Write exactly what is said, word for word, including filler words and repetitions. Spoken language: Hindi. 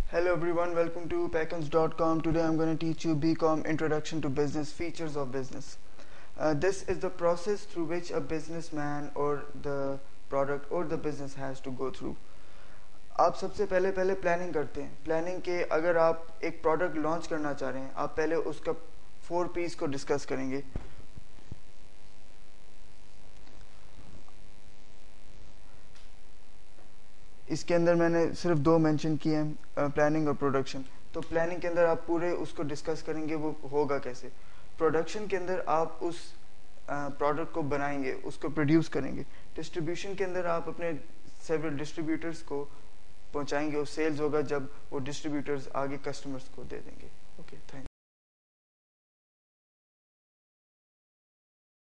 Hello everyone, welcome to Packhams dot com. Today I'm going to teach you B Com Introduction to Business, Features of Business. Uh, this is the process through which a businessman or the product or the business has to go through. आप सबसे पहले पहले प्लानिंग करते हैं. प्लानिंग के अगर आप एक प्रोडक्ट लॉन्च करना चाह रहे हैं, आप पहले उसका फोर पीस को डिस्कस करेंगे. इसके अंदर मैंने सिर्फ दो मेंशन किए हैं, प्लानिंग और प्रोडक्शन. तो प्लानिंग के अंदर आप पूरे उसको डिस्कस करेंगे वो होगा कैसे. प्रोडक्शन के अंदर आप उस प्रोडक्ट को बनाएंगे, उसको प्रोड्यूस करेंगे. डिस्ट्रीब्यूशन के अंदर आप अपने सेवरल डिस्ट्रीब्यूटर्स को पहुंचाएंगे और सेल्स होगा जब वो डिस्ट्रीब्यूटर्स आगे कस्टमर्स को दे देंगे. Okay, thank